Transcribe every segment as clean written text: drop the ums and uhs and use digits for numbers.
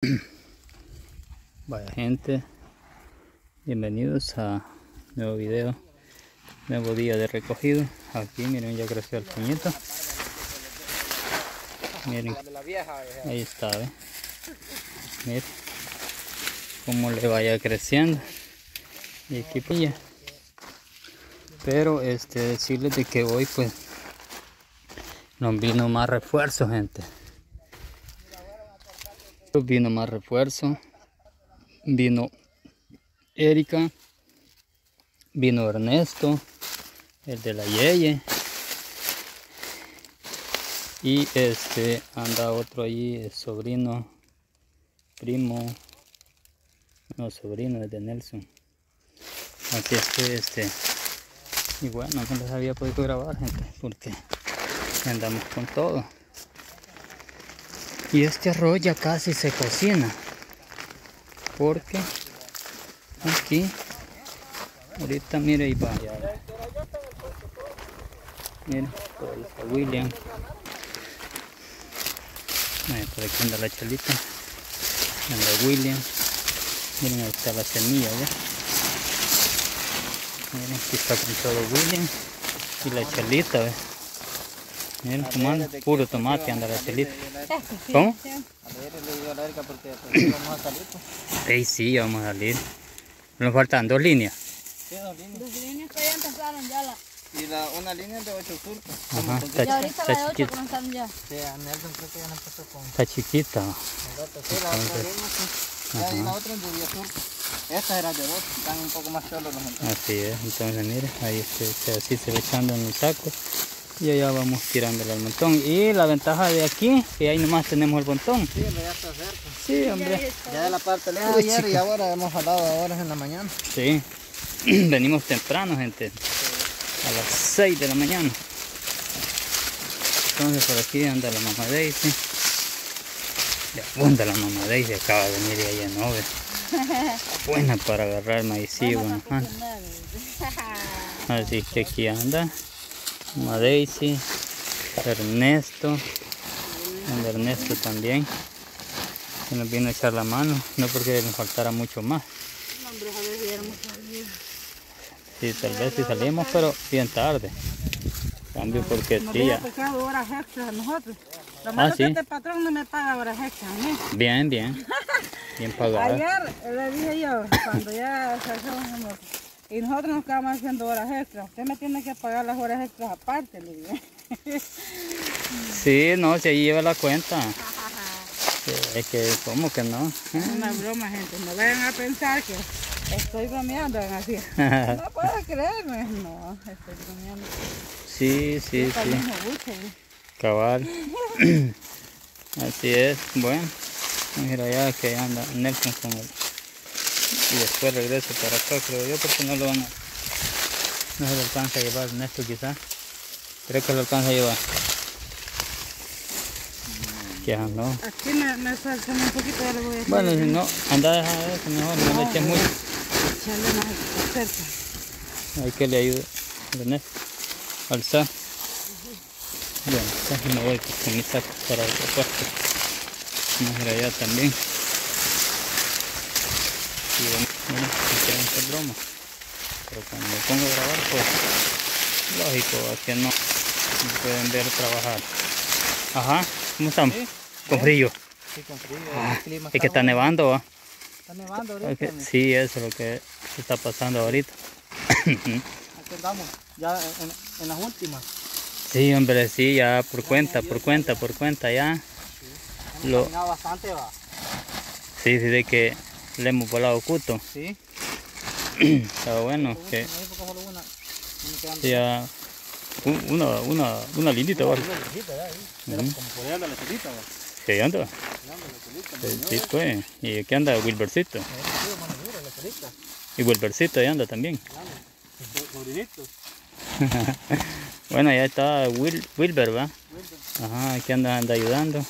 Vaya gente, bienvenidos a nuevo video, nuevo día de recogido. Aquí miren, ya creció el puñito. Miren, ahí está, ¿ve? Miren cómo le vaya creciendo. Y aquí pilla. Pero decirles de que hoy pues nos vino más refuerzo, gente. Vino más refuerzo. Vino Erika, vino Ernesto, el de la Yeye, y anda otro ahí, sobrino, primo, no, sobrino es de Nelson. Así es que y bueno, no les había podido grabar, gente, porque andamos con todo. Y este arroz ya casi se cocina, porque aquí ahorita mire, ahí va ya. Miren, por ahí está William. Por aquí anda la Chalita, anda William. Miren, ahí está la semilla ya. Miren, aquí está con todo William y la Chalita, ¿ves? Miren cómo anda, puro tomate anda la Chalita. ¿Cómo? Sí, vamos a salir. Nos faltan 2 líneas. Sí, 2 líneas. 2 líneas que ya empezaron ya la... Y una línea de 8 surcos. Ajá, y ahorita la de 8 comenzaron ya. Sí, a Nelson creo que ya no empezó con... Está chiquita. Sí, la otra línea sí. Ya, y la otra es de 10 surcos. Esta era de 2, están un poco más cholos los montones. Así es, entonces mire, ahí así se va echando en el saco. Y allá vamos tirándole al montón. Y la ventaja de aquí, que ahí nomás tenemos el montón. Sí, ya está cerca. Sí, hombre. Ya de la parte lejos ayer y ahora hemos jalado ahora en la mañana. Sí, venimos temprano, gente. A las 6 de la mañana. Entonces por aquí anda la mamá Daisy. Ya abunda la mamá Daisy, acaba de venir de allá, ¿no? Buena para agarrar maicillo. Así que aquí anda mamá Daisy, Ernesto, anda Ernesto también, que nos vino a echar la mano, no porque nos faltara mucho más. No, hombre, a ver si éramos salido. Sí, tal vez sí salimos, pero bien tarde. Cambio porque nos tía. Nos había horas extras a nosotros. Lo malo es que este patrón no me paga horas extras a mí. Bien, bien. Bien pagado. Ayer le dije yo, cuando ya salgamos, y nosotros nos quedamos haciendo horas extras. Usted me tiene que pagar las horas extras aparte, le dije. Sí, no, si ahí lleva la cuenta. Es que, ¿cómo que no? Es una broma, gente. No vayan a pensar que estoy bromeando así. No puedo creerme. No, estoy bromeando. Sí, sí, sí. Cabal. Así es. Bueno, mira ya que anda Nelson con él. Y después regresa para acá, creo yo, porque no se lo alcanza a llevar Ernesto quizás. Creo que lo alcanza a llevar. Ya no. Aquí me falta un poquito, ya le voy a hacer. Bueno, si no, anda a dejar eso mejor, no le eches mucho. Echarle más cerca. Hay que le ayude Ernesto a alzar. Bueno, casi me voy con mi saco para el puesto. Vamos a ir allá también. Y bueno, no hacer broma. Pero cuando me pongo a grabar, pues lógico, aquí no me pueden ver trabajar. Ajá, ¿cómo estamos? ¿Sí? Con frío. Sí, con frío. El clima es que está nevando, ¿va? Está nevando ahorita. Sí, eso es lo que está pasando ahorita. Aquí andamos, ya en las últimas. Sí, hombre, sí, ya por cuenta ya. Sí, hemos caminado bastante, va. Sí, sí, de que le hemos volado cuto. Sí. Está bueno que ya una lindita, ¿vale? Como por ahí anda la Chalita, va. Sí, anda. Sí, pues. Y aquí anda Wilbercito. Y Wilbercito ahí anda también. Bueno, ya está Wilber, ¿va? Ajá, aquí anda ayudando.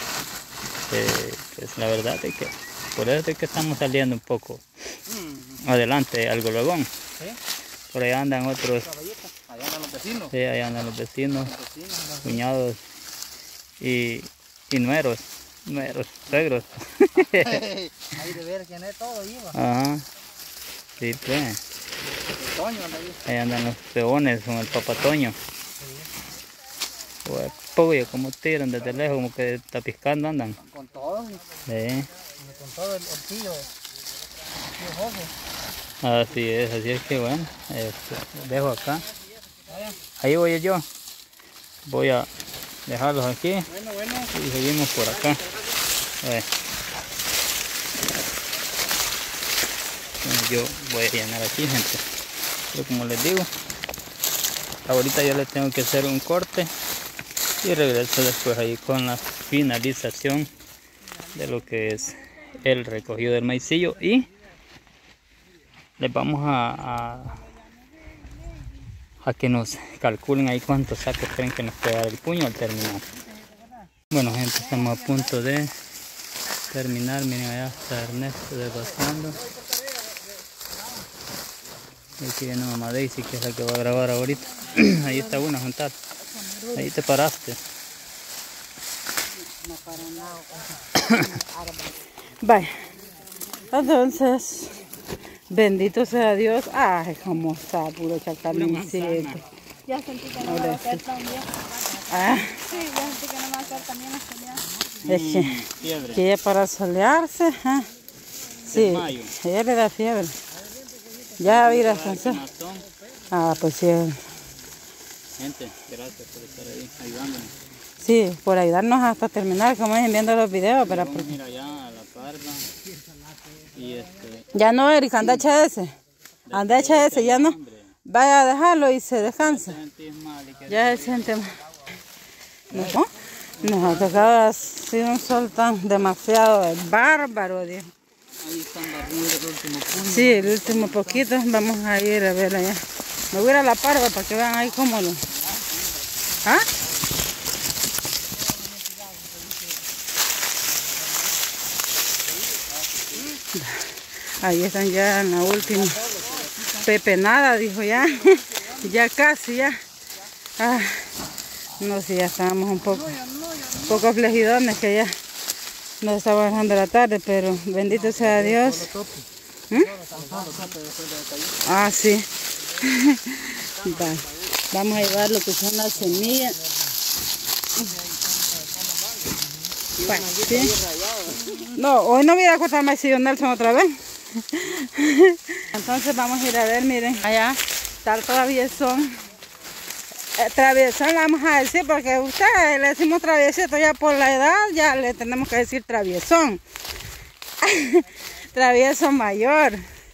Pues la verdad es que por eso es que estamos saliendo un poco adelante al Gologón. ¿Sí? Por allá andan otros. Allá andan los vecinos. Sí, allá andan los vecinos, cuñados y nueros. Meros suegros. Ahí de ver quién es todo iba. Ajá. Sí, pues. Toño anda ahí. Ahí andan los peones con el papatoño. Pues, pollo, como tiran desde lejos, como que está piscando andan. Con todo. Sí. Con todo el tío. Tío José. Así es que bueno. Dejo acá. Ahí voy yo. Voy a dejarlos aquí. Bueno. Y seguimos por acá. Yo voy a llenar aquí, gente. Pero como les digo, ahorita yo le tengo que hacer un corte y regreso después ahí con la finalización de lo que es el recogido del maicillo, y les vamos a que nos calculen ahí cuántos sacos creen que nos puede dar el puño al terminar. Bueno, gente, estamos a punto de terminar. Miren, allá está Ernesto desbastando. Y aquí viene mamá Daisy, que es la que va a grabar ahorita. Ahí está una, juntar. Ahí te paraste. Vaya. Entonces, bendito sea Dios. Ay, cómo está puro chacalincito. Ya sentí que no me va a caer tan bien. Ah, Sí, ya sentí que no me va a caer tan bien la soleada. es que ella para solearse, ¿ah? Sí, Desmayo. ella le da fiebre. Ya va a ir a descansar. Ah, pues sí. Gente, gracias por estar ahí ayudándonos. Sí, por ayudarnos hasta terminar, como dicen, viendo los videos. Pero Vamos a ir allá a la parda. Y ya no, Erika, anda echa ese. Anda echa ese, ya no. Vaya a dejarlo y se descansa. Ya se siente mal. ¿No? Nos ha tocado así un sol tan demasiado bárbaro, Dios. Ahí están barridos el último puño. Sí, el último poquito. Vamos a ir a ver allá. Me voy a ir a la parva para que vean ahí cómo lo... ¿Ah? Ahí están ya en la última pepenada, dijo ya. Ya casi, ya. Ah, no sé, ya estábamos un poco flejidones, que ya nos estaba dejando la tarde, pero bendito sea Dios. ¿Mm? Ah, sí. Vamos a llevar lo que son las semillas. Bueno, ¿sí? No, hoy no voy a cortar maicillo Nelson otra vez. Entonces vamos a ir a ver, miren, allá está el traviesón. Traviesón le vamos a decir, porque a usted le decimos traviesito, ya por la edad ya le tenemos que decir traviesón. Travieso mayor.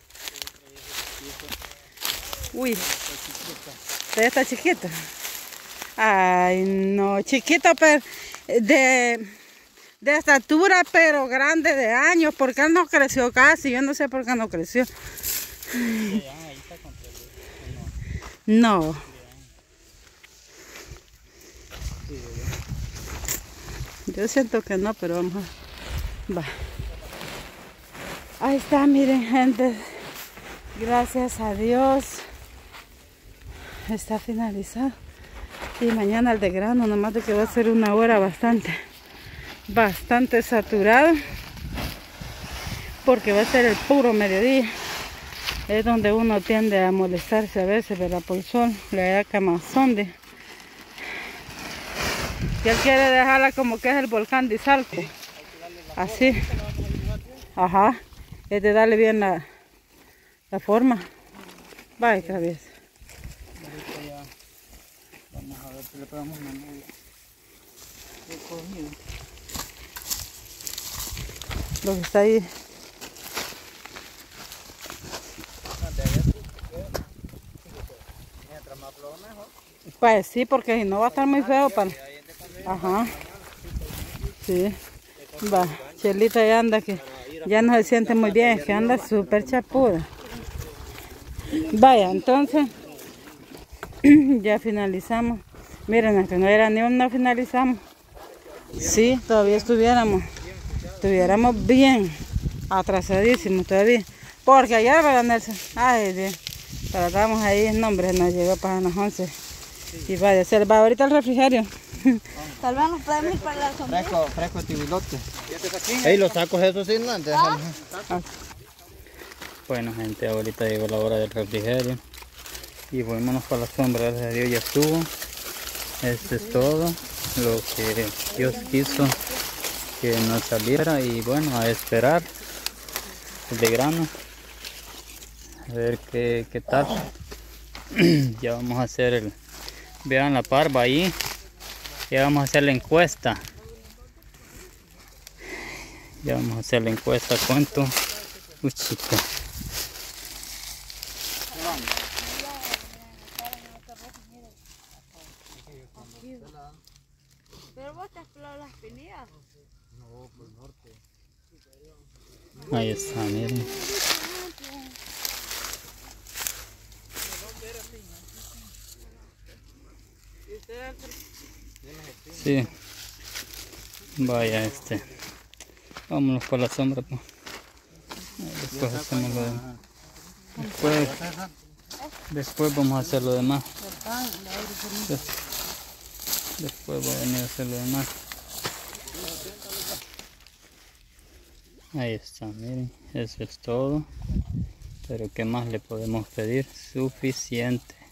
Uy, usted está chiquito. Ay, no, chiquito, pero de estatura, pero grande de años, porque él no creció casi. Yo no sé por qué no creció. No. Yo siento que no, pero vamos a... Va. Ahí está, miren, gente. Gracias a Dios. Está finalizado. Y mañana el de grano, nomás de que va a ser una hora bastante saturado. Porque va a ser el puro mediodía. Es donde uno tiende a molestarse a veces, ¿verdad? Por el sol. Le da camazón de... Y él quiere dejarla como que es el volcán de Izalco. Así. Ajá. Es de darle bien la forma. Vaya, traviesa. Vamos a ver si le pegamos una media. Lo que está ahí. Pues sí, porque si no va a estar muy feo para... Ajá. Sí. Va, Chelita ya anda que ya no se siente muy bien, que anda súper chapuda. Vaya, entonces ya finalizamos. Miren, aunque no era ni no finalizamos. Sí, todavía estuviéramos bien atrasadísimos todavía. Porque ayer, ¿verdad, Nelson? Ay, Dios. Pero estábamos ahí, no, hombre, nos llegó para las 11. Y vaya, se le va ahorita el refrigerio. Tal vez nos podemos ir para la sombrilla. Fresco tibilote. Ey, los sacos esos sí, no, Bueno gente, ahorita llegó la hora del refrigerio. Y vámonos para la sombra, gracias a Dios ya estuvo. Esto es todo lo que Dios quiso que nos saliera. Y bueno, a esperar el de grano. A ver qué tal. Ya vamos a hacer el... Vean la parva ahí. Ya vamos a hacer la encuesta. Ya vamos a hacer la encuesta. ¿Cuánto? Uy, chico. Pero vos te has pelado las espinillas. Ahí está, miren. Sí. Vaya vámonos por la sombra pues. Después hacemos lo demás. Después vamos a hacer lo demás. Después voy a venir a hacer lo demás. Ahí está, miren, eso es todo. Pero ¿qué más le podemos pedir? Suficiente.